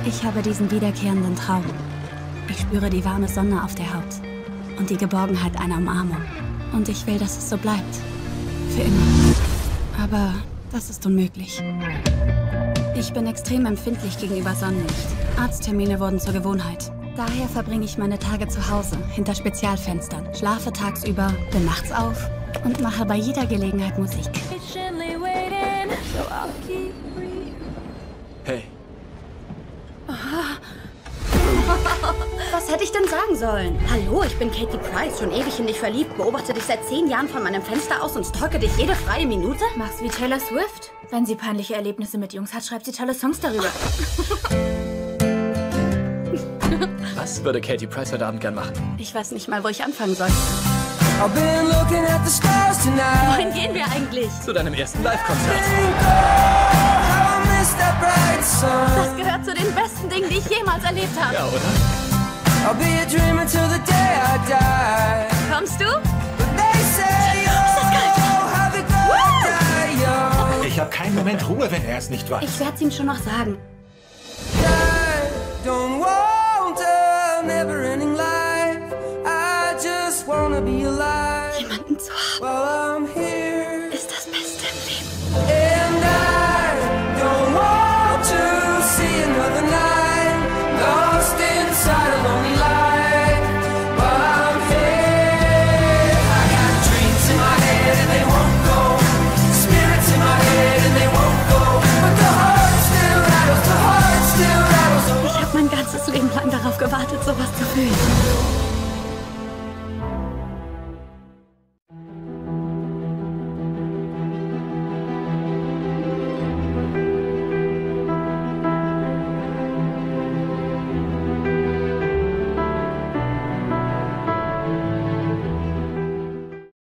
Ich habe diesen wiederkehrenden Traum. Ich spüre die warme Sonne auf der Haut und die Geborgenheit einer Umarmung. Und ich will, dass es so bleibt. Für immer. Aber das ist unmöglich. Ich bin extrem empfindlich gegenüber Sonnenlicht. Arzttermine wurden zur Gewohnheit. Daher verbringe ich meine Tage zu Hause, hinter Spezialfenstern, schlafe tagsüber, bin nachts auf und mache bei jeder Gelegenheit Musik. Hey. Was hätte ich denn sagen sollen? Hallo, ich bin Katie Price, schon ewig in dich verliebt, beobachte dich seit 10 Jahren von meinem Fenster aus und stalke dich jede freie Minute? Mach's wie Taylor Swift. Wenn sie peinliche Erlebnisse mit Jungs hat, schreibt sie tolle Songs darüber. Was würde Katie Price heute Abend gern machen? Ich weiß nicht mal, wo ich anfangen soll. I've been looking at the stars tonight. Wohin gehen wir eigentlich? Zu deinem ersten Live-Konzert. Das gehört zu den besten Dingen, die ich jemals erlebt habe. Ja, oder? I'll be a dreamer till the day I die. Kommst du? They say, oh, how they gonna die young. Ich habe keinen Moment Ruhe, wenn er es nicht weiß. Ich werde es ihm schon noch sagen. I don't want a never-ending life. I just wanna be alive. Jemanden zu haben, While I'm here. ist das Beste im Leben. And I don't want to see another night lost inside a lonely light. While I'm here, I got dreams in my head and they won't go. Spirits in my head and they won't go. But the heart still rattles, the heart still rattles. Ich habe mein ganzes Leben lang darauf gewartet, sowas zu fühlen.